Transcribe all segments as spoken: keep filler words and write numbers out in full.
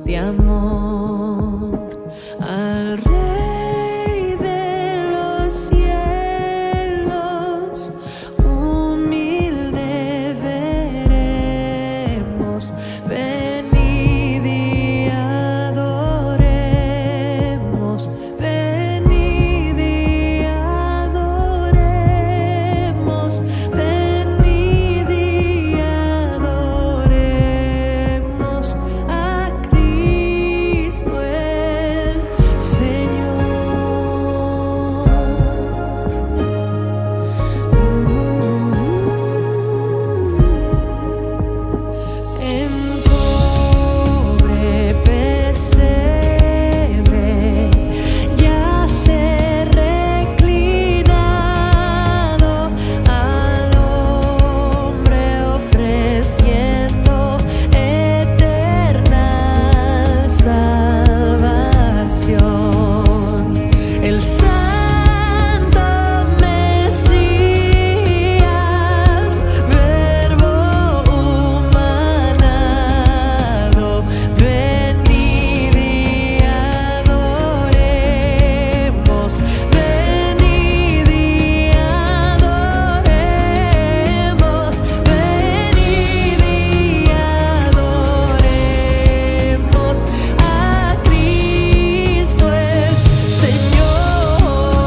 de amor al Rey de los cielos. Humilde veremos, venid y adoremos, venid y adoremos, venid y adoremos a Cristo el Señor. En pobre pesebre yace reclinado, al hombre ofreciendo eterna salvación. El Santo Mesías, Verbo humanado, venid y adoremos, venid y adoremos, venid y adoremos a Cristo el Señor.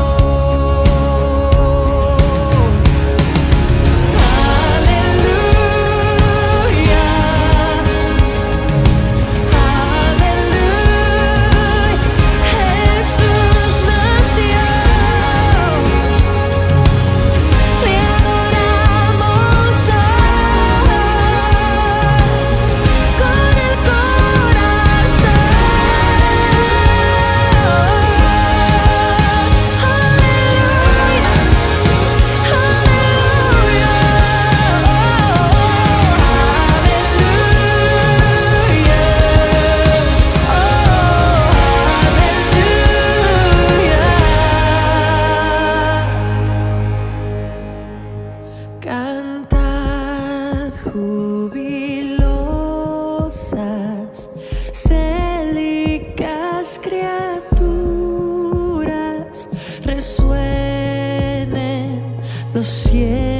Aleluya, aleluya, Jesús nació, le adoramos hoy con el corazón. Aleluya, cantad jubilosas, célicas criaturas, resuenen los cielos.